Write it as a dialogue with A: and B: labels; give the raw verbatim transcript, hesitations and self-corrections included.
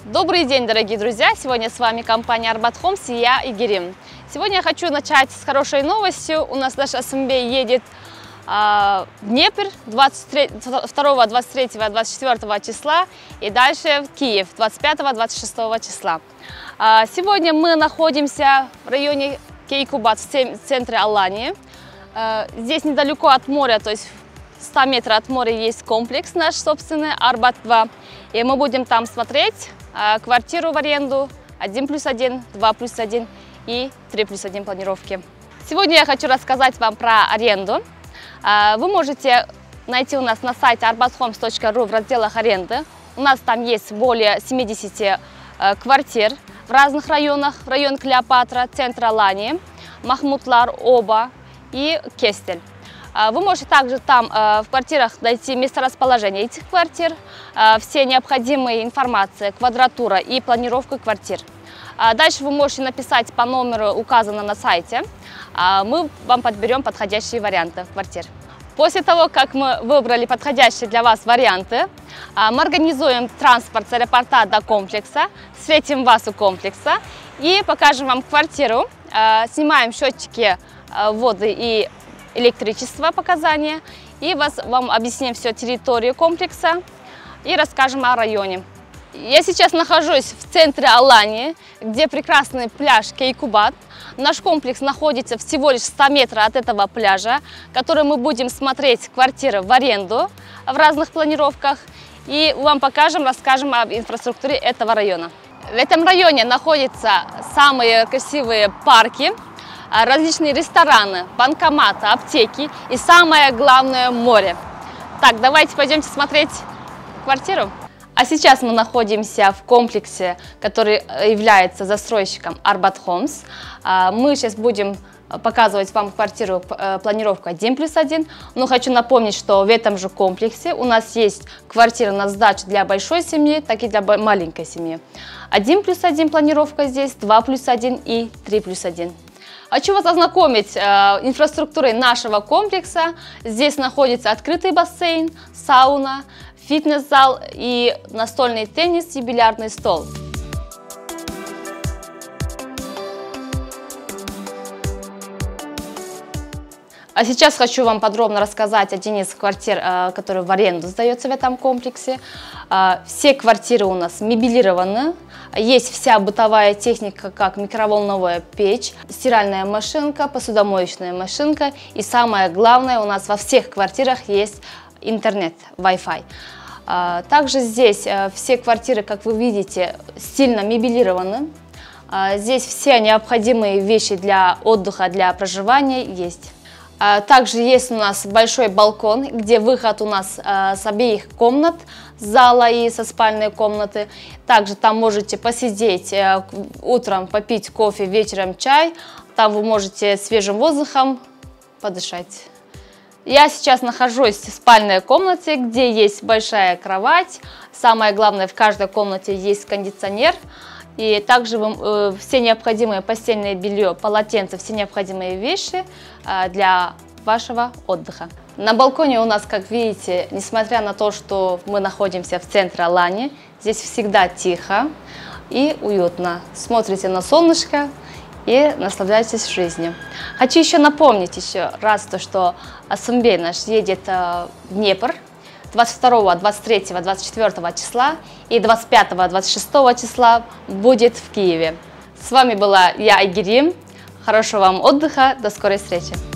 A: Добрый день, дорогие друзья! Сегодня с вами компания Arbat Homes и я, Игорь. Сегодня я хочу начать с хорошей новостью. У нас наш СМБ едет э, в Днепр двадцать второго, двадцать третьего, двадцать четвёртого числа и дальше в Киев двадцать пятого, двадцать шестого числа. Э, сегодня мы находимся в районе Кейкубат, в центре Алании. Э, здесь недалеко от моря, то есть в ста метрах от моря есть комплекс наш собственный, Арбат два. И мы будем там смотреть э, квартиру в аренду один плюс один, два плюс один и три плюс один планировки. Сегодня я хочу рассказать вам про аренду. Э, вы можете найти у нас на сайте арбат хомс точка ру в разделах аренды. У нас там есть более семидесяти э, квартир в разных районах. Район Клеопатра, центр Алании, Махмутлар, Оба и Кестель. Вы можете также там в квартирах найти месторасположение этих квартир, все необходимые информации, квадратура и планировка квартир. Дальше вы можете написать по номеру, указанному на сайте. Мы вам подберем подходящие варианты квартир. После того, как мы выбрали подходящие для вас варианты, мы организуем транспорт с аэропорта до комплекса, встретим вас у комплекса и покажем вам квартиру, снимаем счетчики воды и электричество, показания, и вас, вам объясним всю территорию комплекса и расскажем о районе. Я сейчас нахожусь в центре Алании, где прекрасный пляж Кейкубат. Наш комплекс находится всего лишь в ста метрах от этого пляжа, который мы будем смотреть квартиры в аренду в разных планировках и вам покажем, расскажем об инфраструктуре этого района. В этом районе находятся самые красивые парки, различные рестораны, банкоматы, аптеки и самое главное — море. Так, давайте пойдемте смотреть квартиру. А сейчас мы находимся в комплексе, который является застройщиком Arbat Homes. Мы сейчас будем показывать вам квартиру, планировку один плюс один. Но хочу напомнить, что в этом же комплексе у нас есть квартира на сдачу для большой семьи, так и для маленькой семьи. один плюс один планировка здесь, два плюс один и три плюс один. Хочу вас ознакомить э, инфраструктурой нашего комплекса. Здесь находится открытый бассейн, сауна, фитнес-зал и настольный теннис и бильярдный стол. А сейчас хочу вам подробно рассказать один из квартир, э, который в аренду сдается в этом комплексе. Э, все квартиры у нас мебелированы. Есть вся бытовая техника, как микроволновая печь, стиральная машинка, посудомоечная машинка. И самое главное, у нас во всех квартирах есть интернет, Wi-Fi. Также здесь все квартиры, как вы видите, стильно мебелированы. Здесь все необходимые вещи для отдыха, для проживания есть. Также есть у нас большой балкон, где выход у нас с обеих комнат, зала и со спальной комнаты. Также там можете посидеть утром, попить кофе, вечером чай. Там вы можете свежим воздухом подышать. Я сейчас нахожусь в спальной комнате, где есть большая кровать. Самое главное, в каждой комнате есть кондиционер. И также э, все необходимые постельное белье, полотенца, все необходимые вещи э, для вашего отдыха. На балконе у нас, как видите, несмотря на то, что мы находимся в центре Алании, здесь всегда тихо и уютно. Смотрите на солнышко и наслаждайтесь жизнью. Хочу еще напомнить еще раз, то, что СМБ наш едет э, в Днепр двадцать второго, двадцать третьего, двадцать четвёртого числа и двадцать пятого, двадцать шестого числа будет в Киеве. С вами была я, Игорь. Хорошего вам отдыха, до скорой встречи!